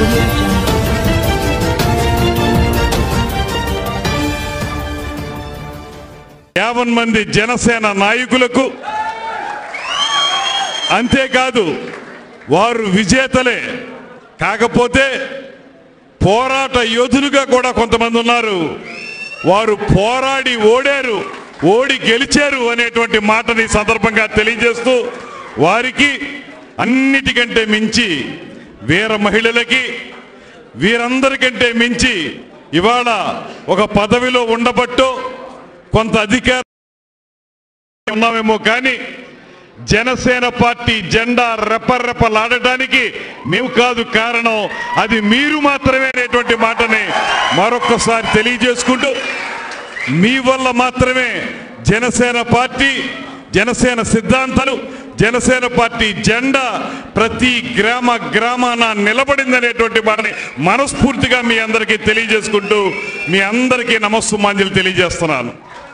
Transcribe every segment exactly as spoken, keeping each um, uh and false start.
యాభై మంది జనసేన నాయకులకు అంతేకాదు వారు విజేతలే కాకపోతే పోరాట యోధులుగా కూడా కొంతమంది ఉన్నారు. వారు పోరాడి ఓడారు, ఓడి గెలిచారు అనేటువంటి మాటని సందర్భంగా తెలియజేస్తూ వారికి అన్నిటికంటే మించి వీర మహిళలకి వీరందరికంటే మించి ఇవాళ ఒక పదవిలో ఉండబట్టు కొంత అధికారం ఉన్నామేమో కానీ జనసేన పార్టీ జెండా రెపరెపలాడటానికి మేము కాదు కారణం, అది మీరు మాత్రమే అనేటువంటి మాటని మరొక్కసారి తెలియజేసుకుంటూ మీ వల్ల మాత్రమే జనసేన పార్టీ జనసేన సిద్ధాంతాలు జనసేన పార్టీ జెండా ప్రతి గ్రామ గ్రామాన నిలబడిందనేటువంటి మాటని మనస్ఫూర్తిగా మీ అందరికీ తెలియజేసుకుంటూ మీ అందరికీ నమస్సుమాంజలి తెలియజేస్తున్నాను.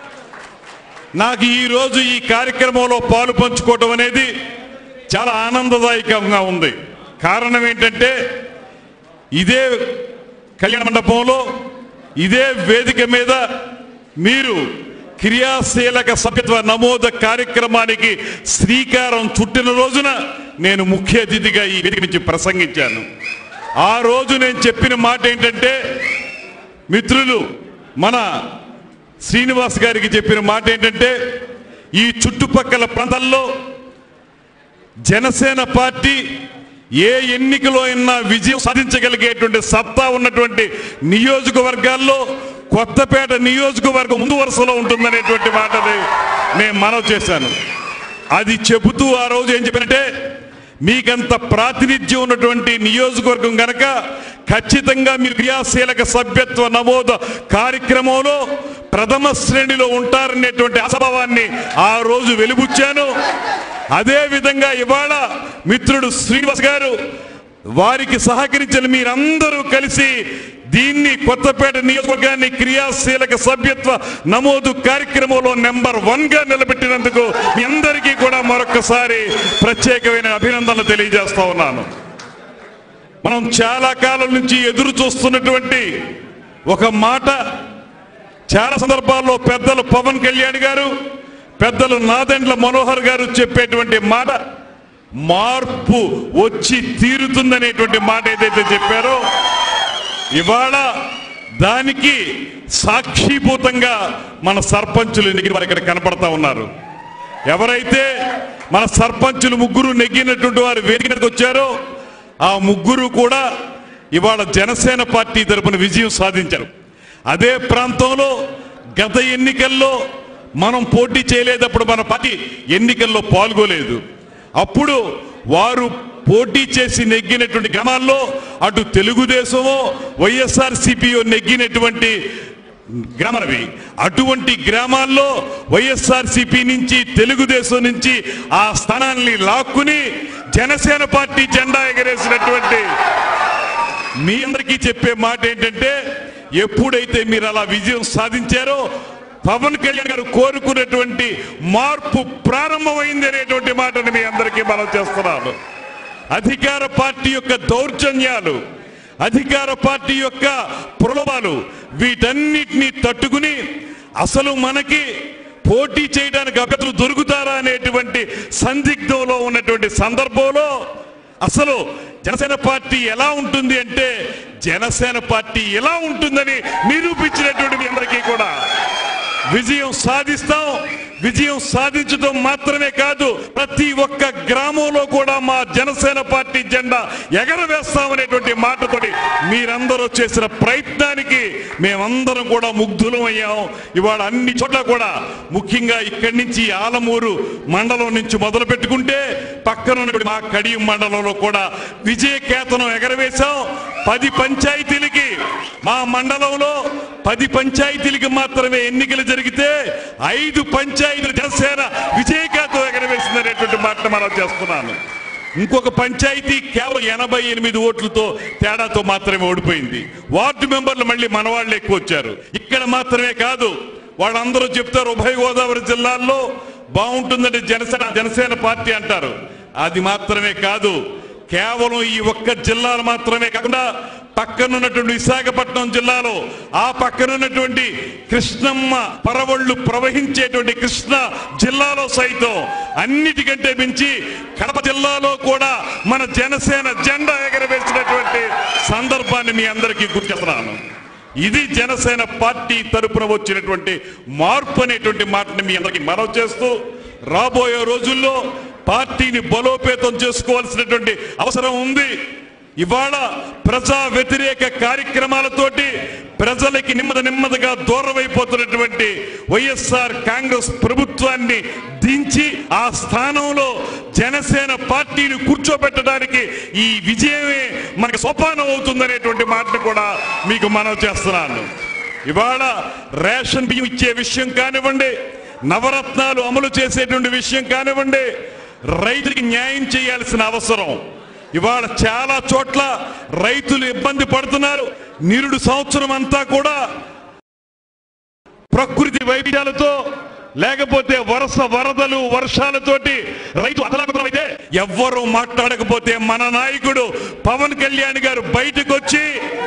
నాకు ఈరోజు ఈ కార్యక్రమంలో పాలు పంచుకోవడం అనేది చాలా ఆనందదాయకంగా ఉంది. కారణం ఏంటంటే ఇదే కళ్యాణ మండపంలో ఇదే వేదిక మీద మీరు క్రియాశీలక సభ్యత్వ నమోద కార్యక్రమానికి శ్రీకారం చుట్టిన రోజున నేను ముఖ్య అతిథిగా ఈ వేదిక నుంచి ప్రసంగించాను. ఆ రోజు నేను చెప్పిన మాట ఏంటంటే మిత్రులు మన శ్రీనివాస్ గారికి చెప్పిన మాట ఏంటంటే ఈ చుట్టుపక్కల ప్రాంతాల్లో జనసేన పార్టీ ఏ ఎన్నికలో అయినా విజయం సాధించగలిగేటువంటి సత్తా ఉన్నటువంటి నియోజకవర్గాల్లో కొత్తపేట నియోజకవర్గం ముందు వరుసలో ఉంటుందనేటువంటి మాటని నేను మనవి చేశాను. అది చెబుతూ ఆ రోజు ఏం చెప్పానంటే మీకంత ప్రాతినిధ్యం ఉన్నటువంటి నియోజకవర్గం గనక ఖచ్చితంగా మీరు క్రియాశీలక సభ్యత్వ నమోదు కార్యక్రమంలో ప్రథమ శ్రేణిలో ఉంటారనేటువంటి ఆశాభావాన్ని ఆ రోజు వెలిబుచ్చాను. అదే విధంగా ఇవాళ మిత్రుడు శ్రీనివాస్ గారు వారికి సహకరించిన మీరందరూ కలిసి దీన్ని కొత్తపేట నియోజకవర్గాన్ని క్రియాశీలక సభ్యత్వ నమోదు కార్యక్రమంలో నెంబర్ వన్ గా నిలబెట్టినందుకు మీ అందరికీ కూడా మరొకసారి ప్రత్యేకమైన అభినందనలు తెలియజేస్తా ఉన్నాను. మనం చాలా కాలం నుంచి ఎదురు చూస్తున్నటువంటి ఒక మాట చాలా సందర్భాల్లో పెద్దలు పవన్ కళ్యాణ్ గారు పెద్దలు నాదెండ్ల మనోహర్ గారు చెప్పేటువంటి మాట మార్పు వచ్చి తీరుతుందనేటువంటి మాట ఏదైతే చెప్పారో ఇవాళ దానికి సాక్షిభూతంగా మన సర్పంచులు వారు ఇక్కడ కనపడతా ఉన్నారు. ఎవరైతే మన సర్పంచులు ముగ్గురు నెగ్గినటువంటి వారు వేదికకు వచ్చారో ఆ ముగ్గురు కూడా ఇవాళ జనసేన పార్టీ తరపున విజయం సాధించారు. అదే ప్రాంతంలో గత ఎన్నికల్లో మనం పోటీ చేయలేదప్పుడు మన పార్టీ ఎన్నికల్లో పాల్గొలేదు. అప్పుడు వారు పోటీ చేసి నెగ్గినటువంటి గ్రామాల్లో అటు తెలుగుదేశమో వైఎస్ఆర్ సిపిఓ నెగ్గినటువంటి గ్రామాలవి. అటువంటి గ్రామాల్లో వైఎస్ఆర్ సిపి నుంచి తెలుగుదేశం నుంచి ఆ స్థానాన్ని లాక్కుని జనసేన పార్టీ జెండా ఎగరేసినటువంటి మీ అందరికీ చెప్పే మాట ఏంటంటే ఎప్పుడైతే మీరు అలా విజయం సాధించారో పవన్ కళ్యాణ్ గారు కోరుకున్నటువంటి మార్పు ప్రారంభమైంది అనేటువంటి మాటని మీ అందరికీ మనం చేస్తున్నాను. అధికార పార్టీ యొక్క దౌర్జన్యాలు అధికార పార్టీ యొక్క ప్రలోభాలు వీటన్నిటినీ తట్టుకుని అసలు మనకి పోటీ చేయడానికి అభ్యర్థులు దొరుకుతారా అనేటువంటి సందిగ్ధంలో ఉన్నటువంటి సందర్భంలో అసలు జనసేన పార్టీ ఎలా ఉంటుంది అంటే జనసేన పార్టీ ఎలా ఉంటుందని నిరూపించినటువంటి మీ అందరికీ కూడా విజయం సాధిస్తాం. విజయం సాధించడం మాత్రమే కాదు ప్రతి ఒక్క గ్రామంలో కూడా మా జనసేన పార్టీ జెండా ఎగరవేస్తామనేటువంటి మాటతోటి మీరందరూ చేసిన ప్రయత్నానికి మేమందరం కూడా ముగ్ధులం అయ్యాం. ఇవాళ అన్ని చోట్ల కూడా ముఖ్యంగా ఇక్కడి నుంచి ఆలమూరు మండలం నుంచి మొదలు పెట్టుకుంటే పక్కన ఉన్నటువంటి మా కడియం మండలంలో కూడా విజయ కేతనం ఎగరవేశాం. పది పంచాయతీలకి మా మండలంలో పది పంచాయతీలకి మాత్రమే ఎన్నికలు జరిగితే ఐదు పంచాయతీలు జనసేన విజయకేతం ఎగరవేసింది అనేటువంటి మాట మనం చేస్తున్నాను. ఇంకొక పంచాయతీ కేవలం ఎనభై ఎనిమిది ఓట్లతో తేడాతో మాత్రమే ఓడిపోయింది. వార్డు మెంబర్లు మళ్ళీ మన వాళ్ళు ఎక్కువ వచ్చారు. ఇక్కడ మాత్రమే కాదు వాళ్ళందరూ చెప్తారు ఉభయ గోదావరి జిల్లాల్లో బాగుంటుందంటే జనసేన జనసేన పార్టీ అంటారు. అది మాత్రమే కాదు కేవలం ఈ ఒక్క జిల్లాలు మాత్రమే కాకుండా పక్కనున్నటువంటి విశాఖపట్నం జిల్లాలో, ఆ పక్కనున్నటువంటి కృష్ణమ్మ పరవళ్ళు ప్రవహించేటువంటి కృష్ణా జిల్లాలో సైతం అన్నిటికంటే మించి కడప జిల్లాలో కూడా మన జనసేన జెండా ఎగరవేసినటువంటి సందర్భాన్ని మీ అందరికీ గుర్తిస్తున్నాను. ఇది జనసేన పార్టీ తరపున వచ్చినటువంటి మార్పు అనేటువంటి మాటని మీ అందరికీ మనవి చేస్తూ, రాబోయే రోజుల్లో పార్టీని బలోపేతం చేసుకోవాల్సినటువంటి అవసరం ఉంది. ఇవాళ ప్రజా వ్యతిరేక కార్యక్రమాలతోటి ప్రజలకి నెమ్మది నెమ్మదిగా దూరమైపోతున్నటువంటి వైఎస్ఆర్ కాంగ్రెస్ ప్రభుత్వాన్ని దించి ఆ స్థానంలో జనసేన పార్టీని కూర్చోబెట్టడానికి ఈ విజయమే మనకు సోపానం అవుతుందనేటువంటి మాటను కూడా మీకు మనవి చేస్తున్నాను. ఇవాళ రేషన్ బియ్యం ఇచ్చే విషయం కానివ్వండి, నవరత్నాలు అమలు చేసేటువంటి విషయం కానివ్వండి, రైతులకి న్యాయం చేయాల్సిన అవసరం. ఇవాళ చాలా చోట్ల రైతులు ఇబ్బంది పడుతున్నారు. నిరుడు సంవత్సరం అంతా కూడా ప్రకృతి వైవిధ్యాలతో, లేకపోతే వరుస వరదలు వర్షాలతోటి రైతు అతలాకుతలమైతే ఎవ్వరూ మాట్లాడకపోతే మన నాయకుడు పవన్ కళ్యాణ్ గారు బయటకు వచ్చి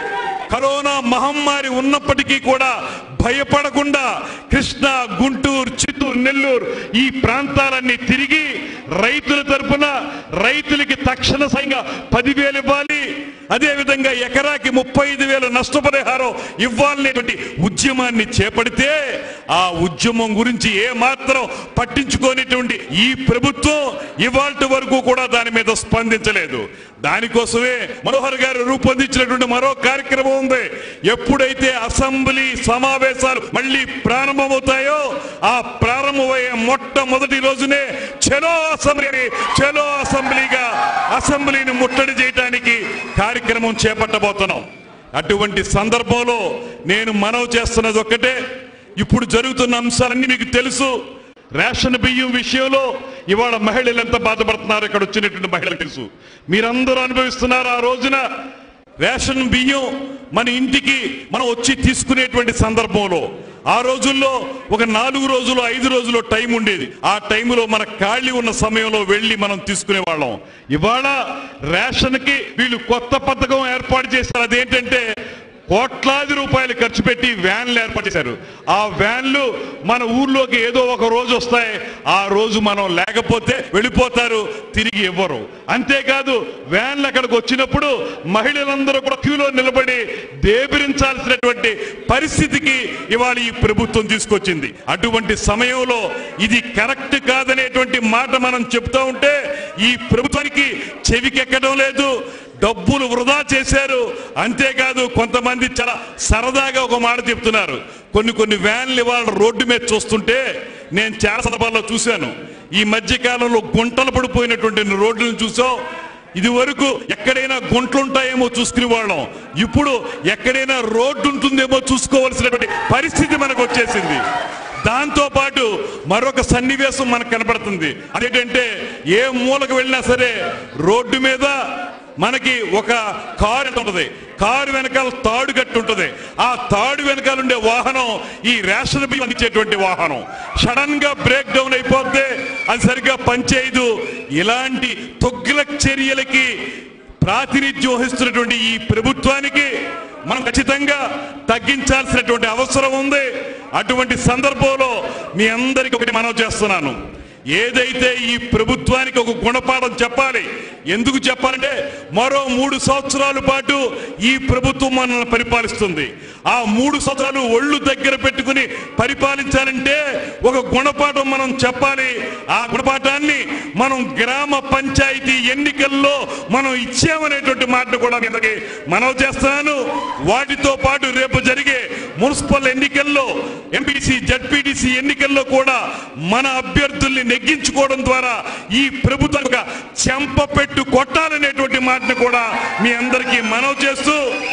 కరోనా మహమ్మారి ఉన్నప్పటికీ కూడా భయపడకుండా కృష్ణా, గుంటూరు, చిత్తూరు, నెల్లూరు ఈ ప్రాంతాలన్నీ తిరిగి రైతుల తరపున రైతులకి తక్షణ సాయంగా పదివేలు ఇవ్వాలి, అదేవిధంగా ఎకరాకి ముప్పై ఐదు వేలు నష్టపరిహారం ఇవ్వాలనేటువంటి ఉద్యమాన్ని చేపడితే ఆ ఉద్యమం గురించి ఏ మాత్రం పట్టించుకోనేటువంటి ఈ ప్రభుత్వం ఇవాల్టి వరకు కూడా దాని మీద స్పందించలేదు. దానికోసమే మనోహర్ గారు రూపొందించినటువంటి మరో కార్యక్రమం ఉంది. ఎప్పుడైతే అసెంబ్లీ సమావేశాలు మళ్ళీ ప్రారంభమవుతాయో ఆ ప్రారంభమయ్యే మొట్టమొదటి రోజునే చలో అసెంబ్లీ చలో అసెంబ్లీగా అసెంబ్లీని ముట్టడి చేయడానికి కార్యక్రమం చేపట్టబోతున్నాం. అటువంటి సందర్భంలో నేను మనవి చేస్తున్నది ఒక్కటే, ఇప్పుడు జరుగుతున్న అంశాలన్నీ మీకు తెలుసు. రేషన్ బియ్యం విషయంలో ఇవాళ మహిళలు ఎంత బాధపడుతున్నారు, ఇక్కడ వచ్చినటువంటి మహిళలు తెలుసు, మీరందరూ అనుభవిస్తున్నారు. ఆ రోజున రేషన్ బియ్యం మన ఇంటికి మనం వచ్చి తీసుకునేటువంటి సందర్భంలో ఆ రోజుల్లో ఒక నాలుగు రోజులు ఐదు రోజులు టైం ఉండేది. ఆ టైంలో మన ఖాళీ ఉన్న సమయంలో వెళ్ళి మనం తీసుకునే వాళ్ళం. ఇవాళ రేషన్కి వీళ్ళు కొత్త పథకం ఏర్పాటు చేశారు. అదేంటంటే కోట్లాది రూపాయలు ఖర్చు పెట్టి వ్యాన్లు ఏర్పాటు చేశారు. ఆ వ్యాన్లు మన ఊర్లోకి ఏదో ఒక రోజు వస్తాయి, ఆ రోజు మనం లేకపోతే వెళ్ళిపోతారు, తిరిగి ఇవ్వరు. అంతేకాదు వ్యాన్లు అక్కడికి వచ్చినప్పుడు మహిళలందరూ కూడా క్యూలో నిలబడి దేబిరించాల్సినటువంటి పరిస్థితికి ఇవాళ ఈ ప్రభుత్వం తీసుకొచ్చింది. అటువంటి సమయంలో ఇది కరెక్ట్ కాదనేటువంటి మాట మనం చెప్తా ఉంటే ఈ ప్రభుత్వానికి చెవికెక్కడం లేదు, డబ్బులు వృధా చేశారు. అంతేకాదు కొంతమంది చాలా సరదాగా ఒక మాట చెప్తున్నారు. కొన్ని కొన్ని వ్యాన్లు ఇవాళ రోడ్డు మీద చూస్తుంటే నేను చాలా సందర్భాల్లో చూశాను. ఈ మధ్య కాలంలో గుంటలు పడిపోయినటువంటి రోడ్లను చూసాం. ఇది వరకు ఎక్కడైనా గుంటలుంటాయేమో చూసుకునే వాళ్ళం, ఇప్పుడు ఎక్కడైనా రోడ్డు ఉంటుందేమో చూసుకోవాల్సినటువంటి పరిస్థితి మనకు వచ్చేసింది. దాంతో పాటు మరొక సన్నివేశం మనకు కనపడుతుంది. అదేంటంటే ఏ మూలకు వెళ్ళినా సరే రోడ్డు మీద మనకి ఒక కారు ఉంటుంది, కారు వెనకాల తాడు కట్టి ఉంటుంది. ఆ తాడు వెనకాల ఉండే వాహనం ఈ రేషన్ బియ్యం అందించేటువంటి వాహనం. సడన్ గా బ్రేక్ డౌన్ అయిపోతే అది సరిగ్గా పనిచేయదు. ఇలాంటి తొగ్గుల చర్యలకి ప్రాతినిధ్యం వహిస్తున్నటువంటి ఈ ప్రభుత్వానికి మనం ఖచ్చితంగా తగ్గించాల్సినటువంటి అవసరం ఉంది. అటువంటి సందర్భంలో మీ అందరికీ ఒకటి మనవి చేస్తున్నాను, ఏదైతే ఈ ప్రభుత్వానికి ఒక గుణపాఠం చెప్పాలి. ఎందుకు చెప్పాలంటే మరో మూడు సంవత్సరాల పాటు ఈ ప్రభుత్వం మనల్ని పరిపాలిస్తుంది. ఆ మూడు సంవత్సరాలు ఒళ్ళు దగ్గర పెట్టుకుని పరిపాలించాలంటే ఒక గుణపాఠం మనం చెప్పాలి. ఆ గుణపాఠాన్ని మనం గ్రామ పంచాయతీ ఎన్నికల్లో మనం ఇచ్చామనేటువంటి మాటను కూడా మీదకి మనవి చేస్తున్నాను. వాటితో పాటు రేపు జరిగే మున్సిపల్ ఎన్నికల్లో, ఎంపీటీసీ జడ్పీటీసీ ఎన్నికల్లో కూడా మన అభ్యర్థుల్ని నెగ్గించుకోవడం ద్వారా ఈ ప్రభుత్వం చెంప పెట్టు కొట్టాలనేటువంటి మాటను కూడా మీ అందరికీ మనవి చేస్తూ,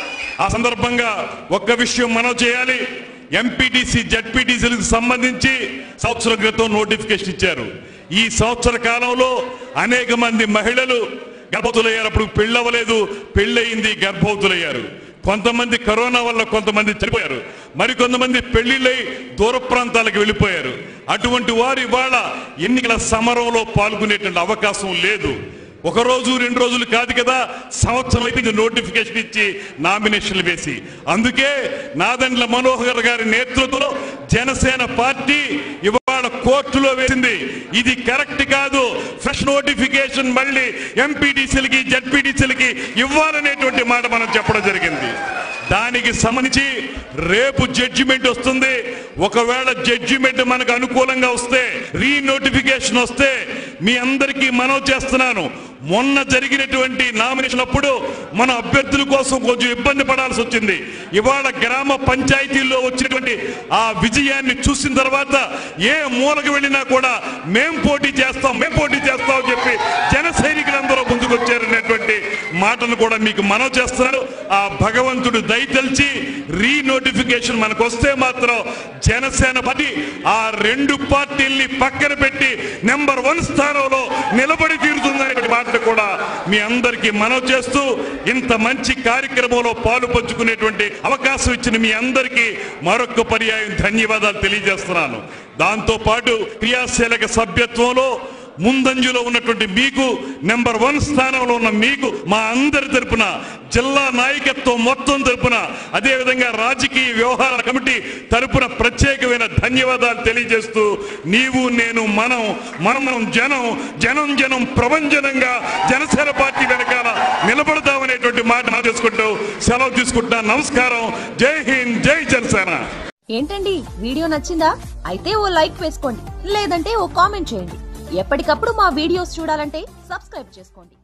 ఆ సందర్భంగా ఒక్క విషయం మనవి చేయాలి. ఎంపీటీసీ జడ్పీటీసీలకు సంబంధించి సంవత్సరం క్రితం నోటిఫికేషన్ ఇచ్చారు. ఈ సంవత్సర కాలంలో అనేక మంది మహిళలు గర్భవతులయ్యారు. అప్పుడు పెళ్ళవలేదు, పెళ్ళయింది, గర్భవతులయ్యారు. కొంతమంది కరోనా వల్ల కొంతమంది చనిపోయారు, మరికొంతమంది పెళ్లిళ్ళై దూర ప్రాంతాలకు వెళ్ళిపోయారు. అటువంటి వారు ఇవాళ ఎన్నికల సమరంలో పాల్గొనేటువంటి అవకాశం లేదు. ఒక రోజు రెండు రోజులు కాదు కదా, సంవత్సరం అయితే నోటిఫికేషన్ ఇచ్చి నామినేషన్లు వేసి. అందుకే నాదెండ్ల మనోహర్ గారి నేతృత్వంలో జనసేన పార్టీ ఇవాళ కోర్టులో వేసింది. ఇది కరెక్ట్ కాదు, ఫ్రెష్ నోటిఫికేషన్ మళ్ళీ ఎంపీటీసీలకి జడ్పీటీసీలకి ఇవ్వాలనేటువంటి మాట మనం చెప్పడం జరిగింది. దానికి సంబంధించి రేపు జడ్జిమెంట్ వస్తుంది. ఒకవేళ జడ్జిమెంట్ మనకు అనుకూలంగా వస్తే, రీ నోటిఫికేషన్ వస్తే మీ అందరికీ మనవి చేస్తున్నాను, మొన్న జరిగినటువంటి నామినేషన్ అప్పుడు మన అభ్యర్థుల కోసం కొంచెం ఇబ్బంది పడాల్సి వచ్చింది. ఇవాళ గ్రామ పంచాయతీల్లో వచ్చినటువంటి ఆ విజయాన్ని చూసిన తర్వాత ఏ మూలకు వెళ్ళినా కూడా మేం పోటీ చేస్తాం మేం పోటీ చేస్తాం అని చెప్పి జన సైనికులందరూ ముందుకు వచ్చారనేటువంటి మాటను కూడా మీకు మనవి చేస్తున్నారు. ఆ భగవంతుడు దయతలిచి రీ నోటిఫికేషన్ మనకు వస్తే మాత్రం జనసేన పార్టీ ఆ రెండు పార్టీల్ని పక్కన పెట్టి నెంబర్ వన్ స్థానంలో నిలబడి తీరుతుందనే మాట కూడా మీ అందరికీ మనవి చేస్తూ, ఇంత మంచి కార్యక్రమంలో పాలు పంచుకునేటువంటి అవకాశం ఇచ్చిన మీ అందరికీ మరొక పర్యాయం ధన్యవాదాలు తెలియజేస్తున్నాను. దాంతో పాటు క్రియాశీలక సభ్యత్వంలో ముందంజలో ఉన్నటువంటి మీకు, నెంబర్ వన్ స్థానంలో ఉన్న మీకు మా అందరి తరపున, జిల్లా నాయకత్వం మొత్తం తరపున, అదేవిధంగా రాజకీయ వ్యవహారాల కమిటీ తరపున ప్రత్యేకమైన ధన్యవాదాలు తెలియజేస్తూ, నీవు నేను మనం మనం జనం జనం జనం ప్రపంచనంగా జనసేన పార్టీ వెనకాల నిలబడతామనేటువంటి మాట నా చేసుకుంటూ సెలవు తీసుకుంటున్నా. నమస్కారం. జై హింద్, జై జనసేన. ఏంటండి, వీడియో నచ్చిందా? అయితే ఓ లైక్ వేసుకోండి, లేదంటే ఓ కామెంట్ చేయండి. ఎప్పటికప్పుడు మా వీడియోస్ చూడాలంటే సబ్స్క్రైబ్ చేసుకోండి.